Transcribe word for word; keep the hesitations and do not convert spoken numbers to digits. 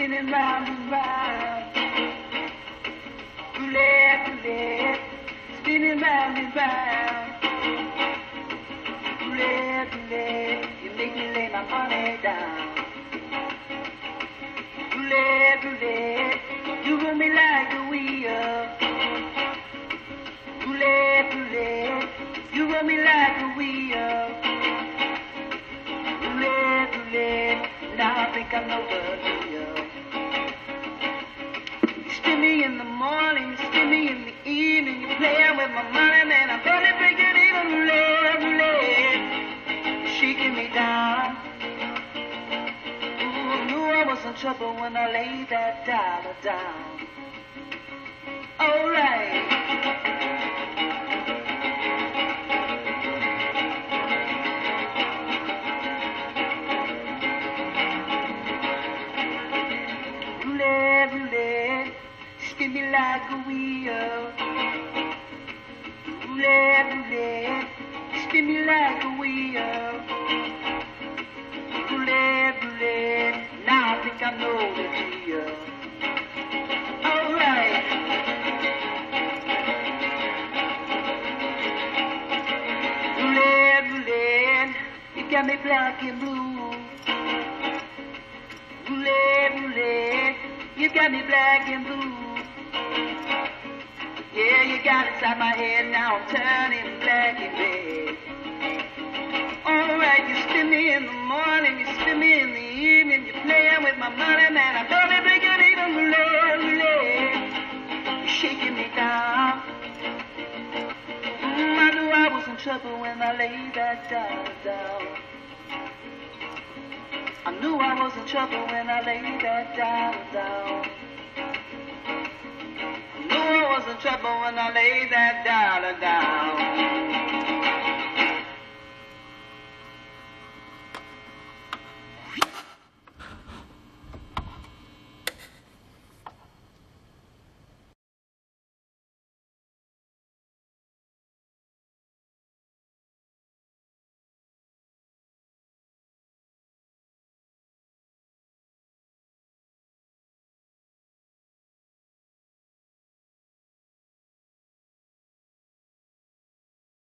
spinning round and round. Roulette, roulette, spinning round and round. Roulette, roulette, you make me lay my money down. Roulette, roulette, you roll me like a wheel. Roulette, roulette, you roll me like a wheel. Roulette, roulette, now I think I know the deal. You spin me in the morning, you spin me in the evening, you playing with my money, man, I barely break it even. Roulette, roulette, you're shaking me down. Ooh, I knew I was in trouble when I laid that dollar down. All right. Roulette, roulette, spin me like a wheel. Roulette, roulette, spin me like a wheel. Roulette, roulette, now I think I know the deal. All right. Roulette, roulette, you got me black and blue. Roulette, roulette, you got me black and blue. Yeah, you got inside my head, now I'm turning black and red. Alright, you spin me in the morning, you spin me in the evening, you're playing with my money, man, I don't break it even. Roulette, roulette, you're shaking me down. Mm, I knew I was in trouble when I laid that dollar down. I knew I was in trouble when I laid that dollar down. I knew I was in trouble when I laid that dollar down.